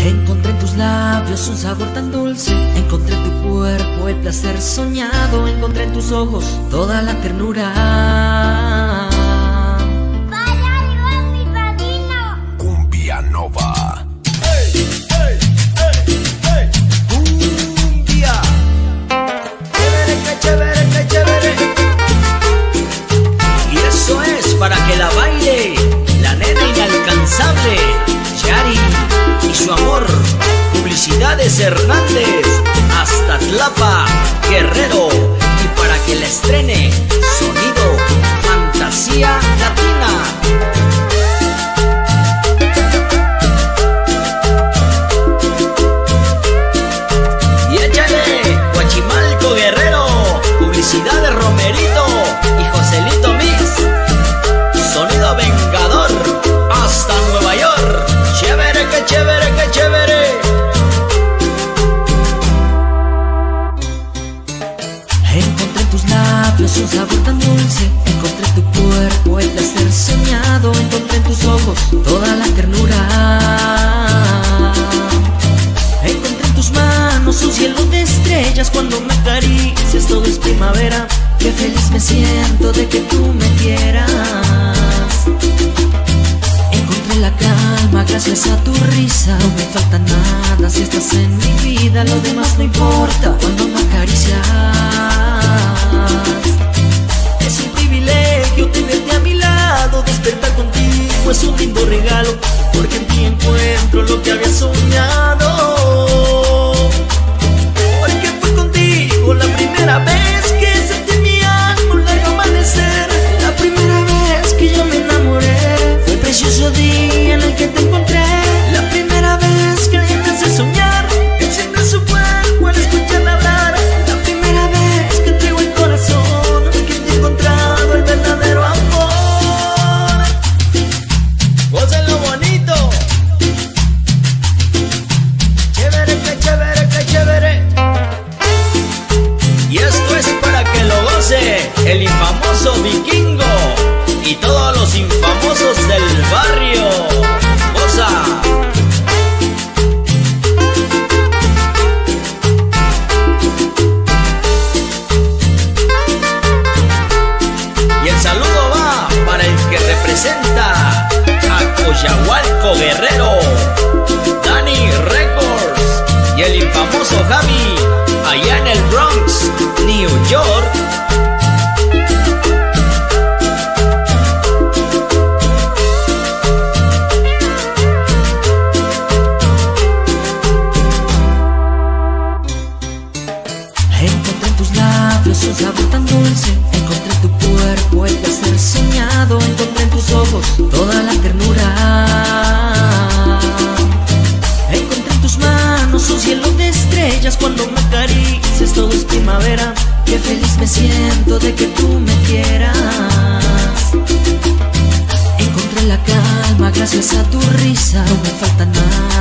Encontré en tus labios un sabor tan dulce, encontré en tu cuerpo el placer soñado, encontré en tus ojos toda la ternura. ¡Vaya algo, mi padrino! Cumbia Nova. ¡Hey, hey, hey, hey! ¡Cumbia! ¡Chévere, qué chévere, qué chévere! Y eso es para que la baile la nena inalcanzable, Yari y su amor. Publicidades Hernández, hasta Tlapa, Guerrero. Y para que la estrene, sonido Fantasía Latina. Y échale, Huachimalco, Guerrero. Publicidades Romerito y Joselito Mix. Sonido Vengador, hasta Nueva York. Chévere, que chévere, que chévere. Encontré en tus labios un sabor tan dulce, encontré en tu cuerpo el placer soñado, encontré en tus ojos toda la ternura. Encontré en tus manos un cielo de estrellas, cuando me acaricias todo es primavera. Qué feliz me siento de que tú me quieras. Encontré la calma gracias a tu risa, no me falta nada si estás en mi vida, lo demás no importa cuando me acaricias. Es un privilegio tenerte a mi lado, despertar contigo es un lindo regalo, porque en ti encuentro lo que había soñado. Porque fue contigo la primera vez que sentí mi alma un largo amanecer, la primera vez que yo me enamoré, fue el precioso día en el que te encontré, la primera vez que alguien me hace soñar, enciende su cuerpo al escucharla hablar, la primera vez que entrego el corazón, que te he encontrado el verdadero amor. ¡Gocen lo bonito! ¡Chévere, qué chévere, qué chévere! Y esto es para que lo goce el infamoso Vikingo y todos los infamosos del barrio. ¡Goza! Y el saludo va para el que representa a Coyahualco, Guerrero, Dani Records, y el infamoso Javi allá en el Bronx, New York. Encontré en tus labios un sabor tan dulce, encontré en tu cuerpo el placer soñado, encontré en tus ojos toda la ternura. Encontré en tus manos un cielo de estrellas, cuando me acaricias todo es primavera. Qué feliz me siento de que tú me quieras. Encontré la calma gracias a tu risa, no me falta nada